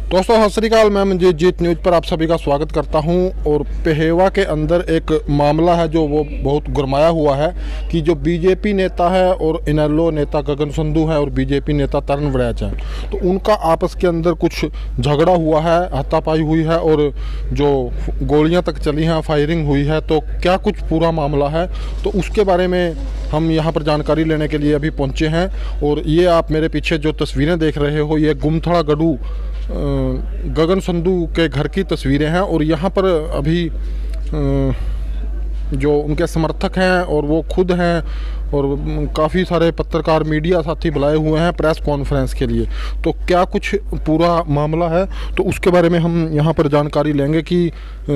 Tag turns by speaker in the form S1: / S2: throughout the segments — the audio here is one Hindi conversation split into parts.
S1: दोस्तों सत श्री अकाल, मैं मंजीत जीत न्यूज़ पर आप सभी का स्वागत करता हूं। और पेहेवा के अंदर एक मामला है जो वो बहुत गरमाया हुआ है कि जो बीजेपी नेता है और इनेलो नेता गगन संधू है और बीजेपी नेता तरण वड़ैच है, तो उनका आपस के अंदर कुछ झगड़ा हुआ है, हाथापाई हुई है और जो गोलियां तक चली हैं, फायरिंग हुई है। तो क्या कुछ पूरा मामला है, तो उसके बारे में हम यहाँ पर जानकारी लेने के लिए अभी पहुँचे हैं। और ये आप मेरे पीछे जो तस्वीरें देख रहे हो, ये गुमथड़ा गढ़ू गगन संधू के घर की तस्वीरें हैं। और यहाँ पर अभी जो उनके समर्थक हैं और वो खुद हैं और काफ़ी सारे पत्रकार मीडिया साथी बुलाए हुए हैं प्रेस कॉन्फ्रेंस के लिए। तो क्या कुछ पूरा मामला है, तो उसके बारे में हम यहाँ पर जानकारी लेंगे कि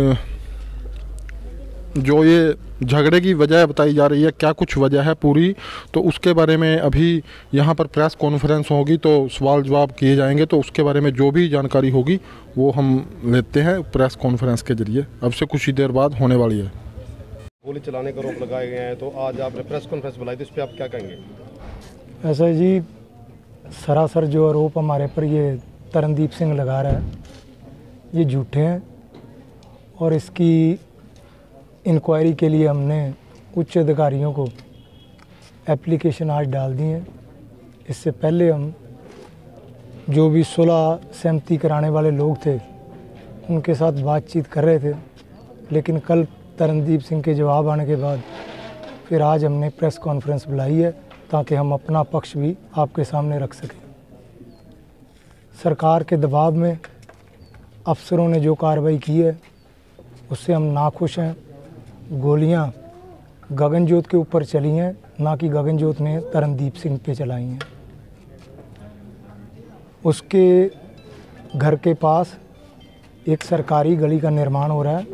S1: जो ये झगड़े की वजह बताई जा रही है, क्या कुछ वजह है पूरी, तो उसके बारे में अभी यहाँ पर प्रेस कॉन्फ्रेंस होगी तो सवाल जवाब किए जाएंगे। तो उसके बारे में जो भी जानकारी होगी वो हम लेते हैं प्रेस कॉन्फ्रेंस के जरिए, अब से कुछ ही देर बाद होने वाली है।
S2: गोली चलाने का आरोप लगाए गए हैं, तो आज आपने प्रेस कॉन्फ्रेंस बुलाई, तो इस पर आप क्या कहेंगे?
S3: ऐसा जी, सरासर जो आरोप हमारे पर ये तरणदीप सिंह लगा रहा है, ये झूठे हैं। और इसकी इंक्वायरी के लिए हमने उच्च अधिकारियों को एप्लीकेशन आज डाल दी है। इससे पहले हम जो भी सुलह सहमति कराने वाले लोग थे उनके साथ बातचीत कर रहे थे, लेकिन कल तरणदीप सिंह के जवाब आने के बाद फिर आज हमने प्रेस कॉन्फ्रेंस बुलाई है ताकि हम अपना पक्ष भी आपके सामने रख सकें। सरकार के दबाव में अफसरों ने जो कार्रवाई की है उससे हम नाखुश हैं। गोलियां गगनजोत के ऊपर चली हैं, ना कि गगनजोत ने तरणदीप सिंह पे चलाई हैं। उसके घर के पास एक सरकारी गली का निर्माण हो रहा है,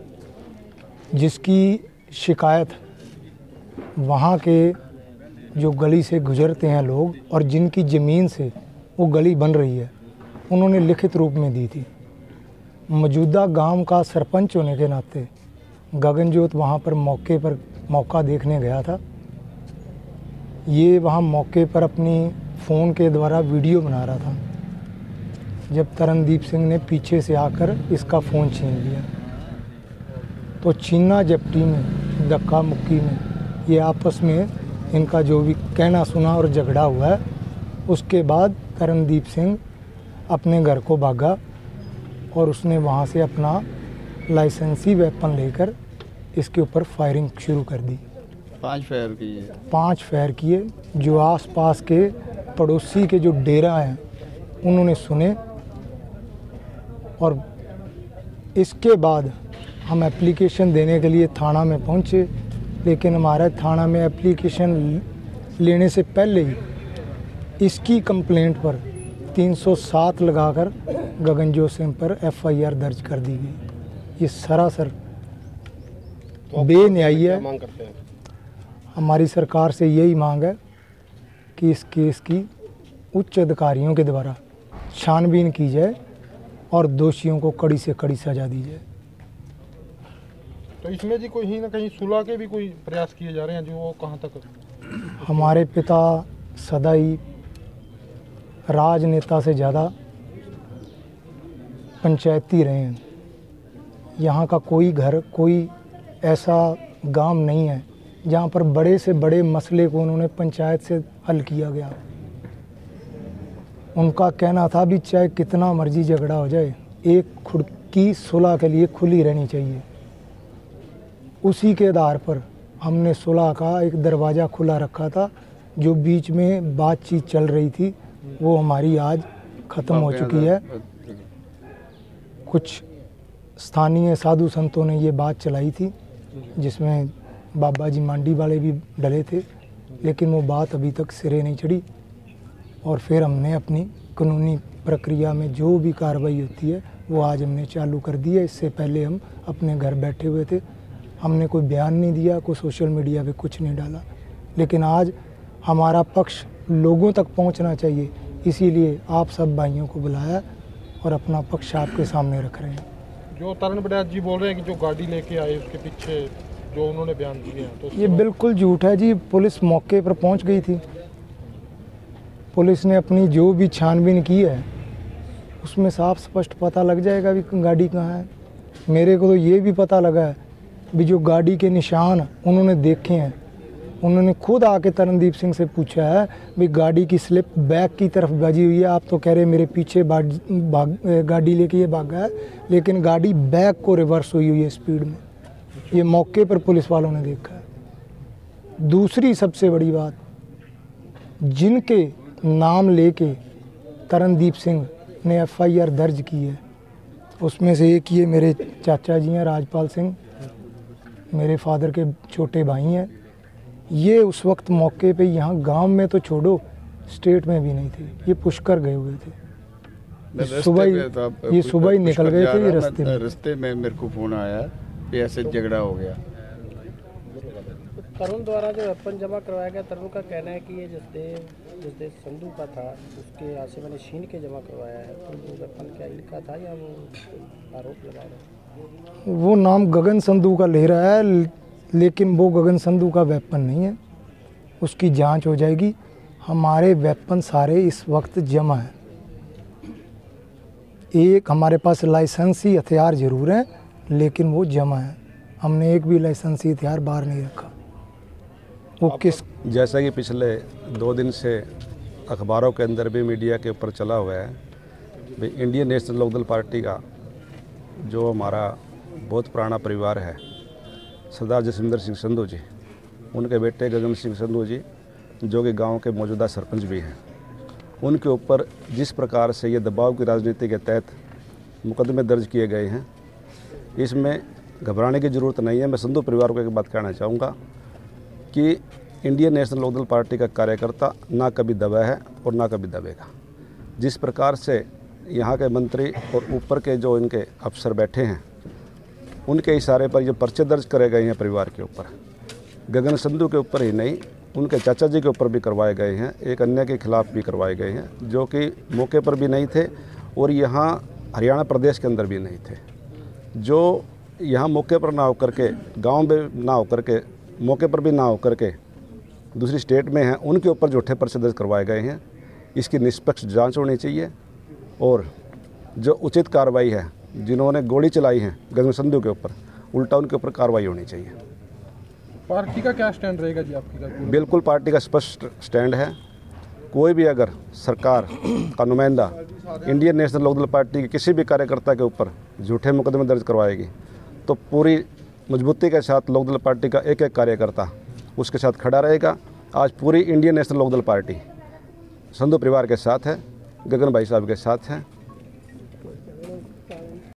S3: जिसकी शिकायत वहाँ के जो गली से गुजरते हैं लोग और जिनकी ज़मीन से वो गली बन रही है, उन्होंने लिखित रूप में दी थी। मौजूदा गांव का सरपंच होने के नाते गगनजोत वहाँ पर मौका देखने गया था। ये वहाँ मौके पर अपनी फ़ोन के द्वारा वीडियो बना रहा था, जब तरणदीप सिंह ने पीछे से आकर इसका फ़ोन छीन लिया। तो छीना झपटी में, धक्का मुक्की में ये आपस में इनका जो भी कहना सुना और झगड़ा हुआ है। उसके बाद तरणदीप सिंह अपने घर को भागा और उसने वहाँ से अपना लाइसेंसी वेपन लेकर इसके ऊपर फायरिंग शुरू कर दी। 5 फायर किए। जो आसपास के पड़ोसी के जो डेरा हैं उन्होंने सुने। और इसके बाद हम एप्लीकेशन देने के लिए थाना में पहुँचे, लेकिन हमारे थाना में एप्लीकेशन लेने से पहले ही इसकी कंप्लेंट पर 307 लगाकर गगनजोत सिंह पर FIR दर्ज कर दी गई। ये सरासर बेन्यायी है।
S2: मांग करते हैं
S3: हमारी सरकार से यही मांग है कि इस केस की उच्च अधिकारियों के द्वारा छानबीन की जाए और दोषियों को कड़ी से कड़ी सजा दी जाए।
S1: तो इसमें जी कहीं ना कहीं सुलह के भी कोई प्रयास किए जा रहे हैं, जो वो कहाँ तक?
S3: हमारे पिता सदा ही राजनेता से ज़्यादा पंचायती रहे हैं। यहाँ का कोई घर, कोई ऐसा गांव नहीं है जहाँ पर बड़े से बड़े मसले को उन्होंने पंचायत से हल किया गया। उनका कहना था भी चाहे कितना मर्जी झगड़ा हो जाए, एक खुड़की सुलह के लिए खुली रहनी चाहिए। उसी के आधार पर हमने सुलह का एक दरवाज़ा खुला रखा था। जो बीच में बातचीत चल रही थी वो हमारी आज ख़त्म हो चुकी है। कुछ स्थानीय साधु संतों ने ये बात चलाई थी, जिसमें बाबा जी मांडी वाले भी डले थे, लेकिन वो बात अभी तक सिरे नहीं चढ़ी। और फिर हमने अपनी कानूनी प्रक्रिया में जो भी कार्रवाई होती है वो आज हमने चालू कर दी है। इससे पहले हम अपने घर बैठे हुए थे, हमने कोई बयान नहीं दिया, कोई सोशल मीडिया पे कुछ नहीं डाला। लेकिन आज हमारा पक्ष लोगों तक पहुंचना चाहिए, इसीलिए आप सब भाइयों को बुलाया और अपना पक्ष आपके सामने रख रहे हैं।
S1: जो तरण वड़ैच जी बोल रहे हैं कि जो गाड़ी लेके आए उसके पीछे जो उन्होंने बयान दिए हैं, तो
S3: ये बिल्कुल झूठ है जी। पुलिस मौके पर पहुंच गई थी, पुलिस ने अपनी जो भी छानबीन की है उसमें साफ स्पष्ट पता लग जाएगा भी गाड़ी कहाँ है। मेरे को तो ये भी पता लगा है भी जो गाड़ी के निशान उन्होंने देखे हैं, उन्होंने खुद आके तरनदीप सिंह से पूछा है भी गाड़ी की स्लिप बैक की तरफ बजी हुई है, आप तो कह रहे मेरे पीछे गाड़ी लेके ये भागा है, लेकिन गाड़ी बैक को रिवर्स हुई है स्पीड में। ये मौके पर पुलिस वालों ने देखा है। दूसरी सबसे बड़ी बात, जिनके नाम लेके तरनदीप सिंह ने FIR दर्ज की है, उसमें से एक ये मेरे चाचा जी हैं राजपाल सिंह, मेरे फादर के छोटे भाई हैं। ये उस वक्त मौके पे यहाँ गांव में तो छोड़ो, स्टेट में भी नहीं थे, ये पुष्कर गए हुए थे। सुबह ही निकल गए थे। ये
S4: रास्ते में मेरे को फोन आया कि ऐसे झगड़ा हो गया।
S5: तरुण द्वारा जो वेपन जमा करवाया गया, तरुण का कहना है कि ये जसदेव संधू का था, उसके यहाँ से मैंने छीन के जमा करवाया है। तो वो वेपन क्या इनका था या वो आरोप लगा रहे हैं?
S3: वो नाम गगन संधू का ले रहा है, लेकिन वो गगन संधू का वेपन नहीं है, उसकी जांच हो जाएगी। हमारे वेपन सारे इस वक्त जमा हैं। एक हमारे पास लाइसेंसी हथियार ज़रूर हैं, लेकिन वो जमा है। हमने एक भी लाइसेंसी हथियार बाहर नहीं रखा। वो किस,
S6: जैसा कि पिछले 2 दिन से अखबारों के अंदर भी मीडिया के ऊपर चला हुआ है, भाई इंडियन नेशनल लोकदल पार्टी का जो हमारा बहुत पुराना परिवार है, सरदार जसविंदर सिंह संधू जी, उनके बेटे गगन सिंह संधू जी जो कि गांव के मौजूदा सरपंच भी हैं, उनके ऊपर जिस प्रकार से ये दबाव की राजनीति के तहत मुकदमे दर्ज किए गए हैं, इसमें घबराने की ज़रूरत नहीं है। मैं संधू परिवार को एक बात कहना चाहूँगा कि इंडियन नेशनल लोकदल पार्टी का कार्यकर्ता ना कभी दबा है और ना कभी दबेगा। जिस प्रकार से यहाँ के मंत्री और ऊपर के जो इनके अफसर बैठे हैं, उनके इशारे पर ये पर्चे दर्ज करे गए हैं परिवार के ऊपर, गगन संधू के ऊपर ही नहीं, उनके चाचा जी के ऊपर भी करवाए गए हैं, एक अन्य के खिलाफ भी करवाए गए हैं, जो कि मौके पर भी नहीं थे और यहाँ हरियाणा प्रदेश के अंदर भी नहीं थे। जो यहाँ मौके पर ना होकर के, गांव में ना होकर के, मौके पर भी ना होकर के दूसरी स्टेट में हैं, उनके ऊपर झूठे पर्चे दर्ज करवाए गए हैं। इसकी निष्पक्ष जांच होनी चाहिए और जो उचित कार्रवाई है, जिन्होंने गोली चलाई है गगन संधू के ऊपर, उल्टा उनके ऊपर कार्रवाई होनी चाहिए।
S1: पार्टी का क्या स्टैंड रहेगा जी आपकी?
S6: बिल्कुल पार्टी का स्पष्ट स्टैंड है। कोई भी अगर सरकार का नुमाइंदा इंडियन नेशनल लोकदल पार्टी के किसी भी कार्यकर्ता के ऊपर झूठे मुकदमे दर्ज करवाएगी तो पूरी मजबूती के साथ लोकदल पार्टी का एक एक कार्यकर्ता उसके साथ खड़ा रहेगा। आज पूरी Indian national Lokdal party Sandhu परिवार के साथ है, गगन भाई साहब के साथ है।